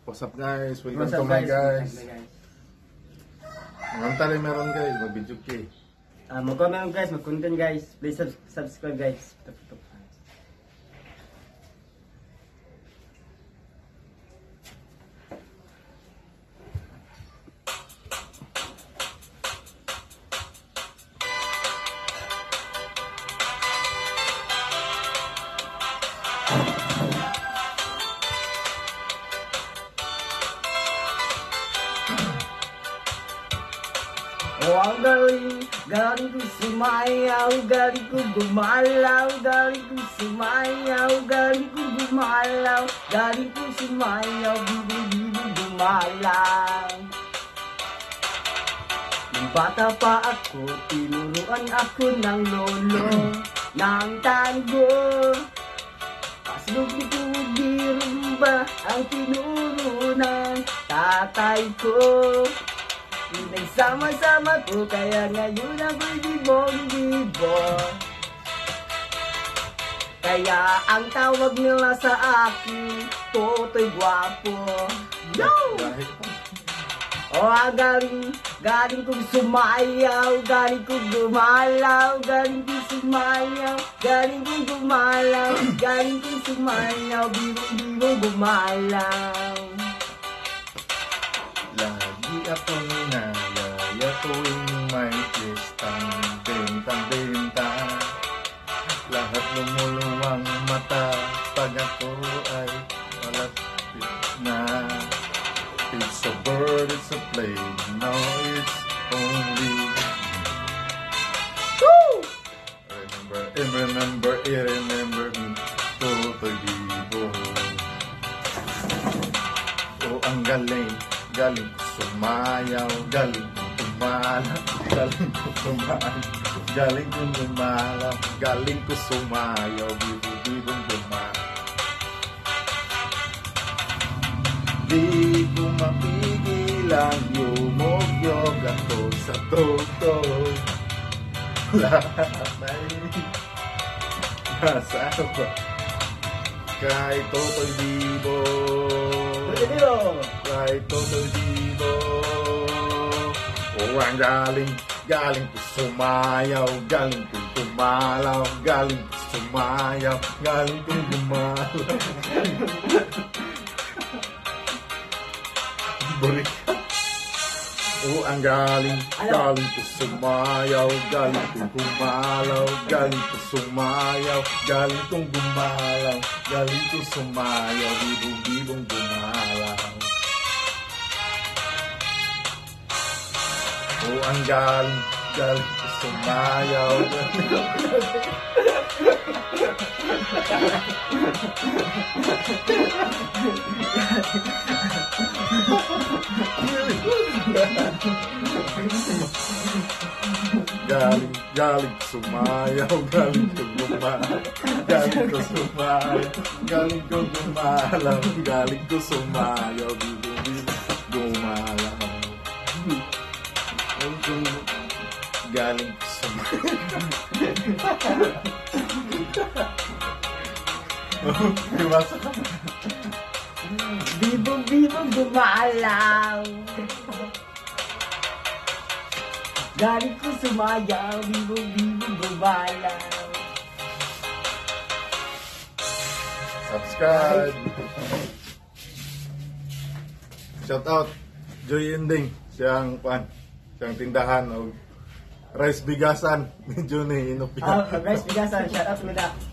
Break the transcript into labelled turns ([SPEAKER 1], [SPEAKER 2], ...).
[SPEAKER 1] What's up guys? Welcome
[SPEAKER 2] What's
[SPEAKER 1] to
[SPEAKER 2] up,
[SPEAKER 1] my
[SPEAKER 2] guys?
[SPEAKER 1] guys. Ngayon tayo meron guys, mag-video kay.
[SPEAKER 2] Mag-comment guys, mag-content guys. Please subscribe guys. Oh, ang galing ko sumayaw, galing ko gumalaw, galing ko sumayaw, galing ko gumalaw, galing ko sumayaw, bibo-bibo gumalaw. Nung bata pa ako, tinuruan ako ng lolo, ng tango. Paslog nito birumba ang tinuro ng tatay ko. Nagsama-sama ko, kaya ngayon ako'y bibong-bibo. Kaya ang tawag nila sa akin, Totoy Gwapo. Yo! Oh, galing kong sumayaw, galing kong gumalaw, galing kong sumayaw, galing kong gumalaw, galing kong sumayaw, bibong-bibong gumalaw.
[SPEAKER 1] Lagi akong nalaya tuwing may pistang bentang-benta. Lahat lumuluwang mata pag ako ay malapit na. It's a bird, it's a plane, no it's only woo! Remember me, Totoy Bibo. Oh, ang galing ko sumayaw, galing ko tumalaw, galing ko tumalaw, galing ko lumalaw, galing ko sumayaw, bibo-bibong dumalaw. Di ko mapigilan, yumugyog ako sa toto. Lahat ay nasa ba? Kay Totoy Bibo. Kay Totoy Bibo. Oh, ang galing ko sumayaw, galing ko tumalaw, galing ko sumayaw, galing ko gumalaw. Oh, ang galing ko sumayaw, galing ko gumalaw, galing ko sumayaw, galing kong gumalaw, galing ko sumayaw, bibong-bibong gumalaw. Oh, ang galing ko sumayaw, galing sumayaw, galing ko gumalaw, galing ko sumayaw, galing ko gumalaw, galing ko sumayaw, bibong-bibong gumalaw. Galing ko sumayaw. Dimasa ka.
[SPEAKER 2] Bibong-bibong gumalaw. Galing ko sumayaw, bibong-bibong gumalaw.
[SPEAKER 1] Subscribe. Shout out Joy Ending, siyang tindahan o rice bigasan medyo ni inupya.
[SPEAKER 2] Rice bigasan, shout out to that.